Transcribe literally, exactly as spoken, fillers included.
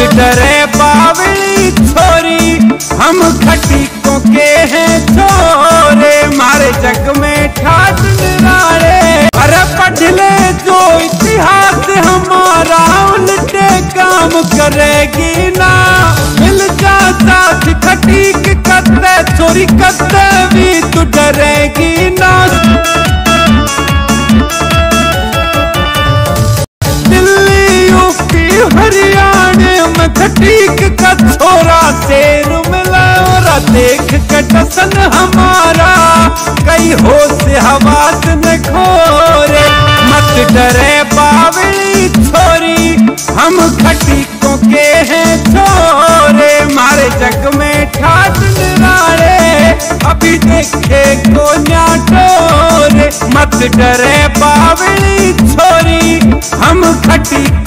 डरे बावली छोरी, हम खटीकों के हैं छोरे, मारे जग में ठाट निराले। अरे पढ़ ले जो इतिहास हमारा, उल्टे काम करेगी ना। मिल जा साथ खटीक कत्ते, चोरी कत्ते भी तू डरेगी ना। दिल्ली यूपी हरियाणा में खटीक का छोरा शेर मिला, और देख के टसन हमारा कई होश हवास न खोरे। मत डरे बावली छोरी, हम खटीकों के हैं छोरे, मारे जग में ठाट निराले, अभी देखे को न्याटोरे। मत डरे बावली छोरी, हम खटी